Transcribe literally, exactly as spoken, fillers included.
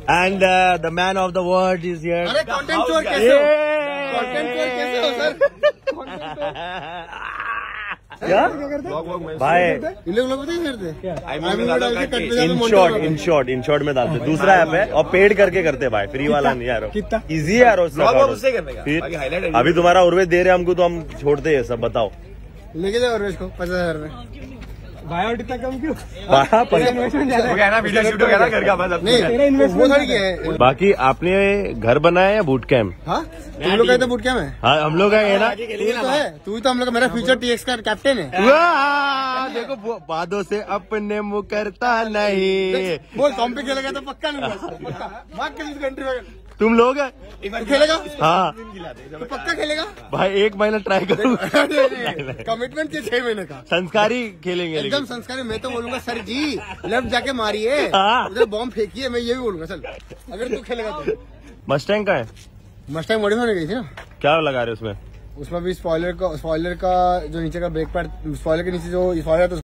And the man of the world is here. अरे content चोर कैसे हो? कंटेंट चोर कैसे हो सर? क्या भाई? इन लोग लोग नहीं करते। In short in short in short में डालते। दूसरा ऐप है और पेड करके करते भाई, फ्री वाला नहीं यार। कितना इजी है यार उससे। अभी तुम्हारा उर्वेश दे रहे हमको तो हम छोड़ते हैं सब। बताओ लेके जाओ उर्वेश को पचास हजार में भाई। और इतना कम क्यों? बाकी आपने घर बनाया या बूट कैम्प? हाँ तुम लोग तो बूट कैम्प है। हाँ हम लोग है ना। तू तो है, तू तो हम लोग मेरा फ्यूचर टीएक्स का कैप्टन है। देखो बादों से अपने मुकरता नहीं। बोल कॉम पे खेलेगा तो पक्का नहीं। पक्का कंट्री में तुम लोग खेलेगा? हाँ तो पक्का खेलेगा भाई। एक महीना ट्राई करो। कमिटमेंट के छह महीने का संस्कारी खेलेंगे एकदम संस्कारी। मैं तो बोलूंगा सर जी लेफ्ट जाके मारिए, उधर बॉम्ब फेंकिए। मैं ये भी बोलूंगा चल अगर तू खेलेगा तो। मस्टैंग का है? मस्टैंग मॉडिफाई होने गई थी ना। क्या लगा रहे उसमें? उसमें भी स्पॉइलर का स्पॉइलर का जो नीचे का ब्रेक पैड, स्पॉइलर के नीचे जो स्पॉइलर